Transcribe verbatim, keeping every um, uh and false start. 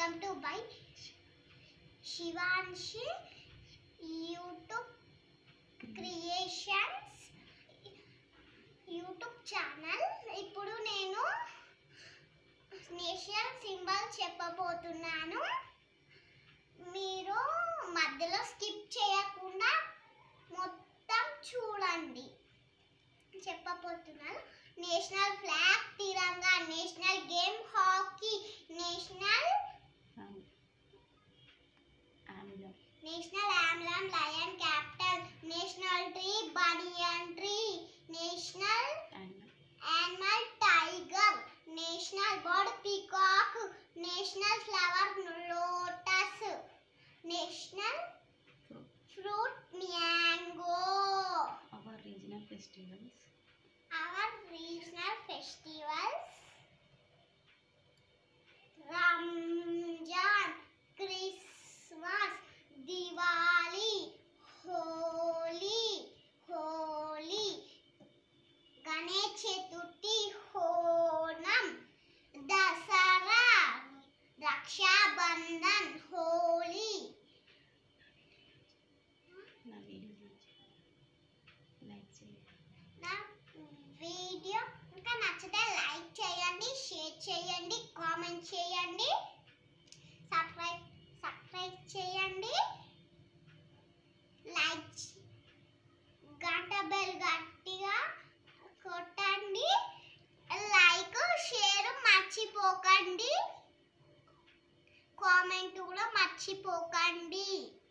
Welcome to by Shivanshi YouTube Creations YouTube channel. ఇప్పుడు నేను national symbol చెప్పబోతున్నాను. మీరు మధ్యలో స్కిప్ చేయకుండా మొత్తం చూడండి. చెప్పబోతున్నాను. National flag Tiranga, national game hockey, national national emblem lion capital, national tree banyan tree, national animal tiger, national bird peacock, national flower lotus, national fruit mango. Our regional festivals. Our regional festivals: Ramjan, Christmas, Diwali, Holi, Holi, Ganesh Chaturthi, Honam, Dasara, Raksha Bandhan, Holi. నా video like చేయండి. నా video ఇంకా నచ్చితే like చేయండి, share చేయండి, comment చేయండి, subscribe subscribe చేయండి, like గంట బెల్ గట్టిగా కొట్టండి, లైక్ షేర్ మర్చిపోకండి, కామెంట్ కూడా మర్చిపోకండి.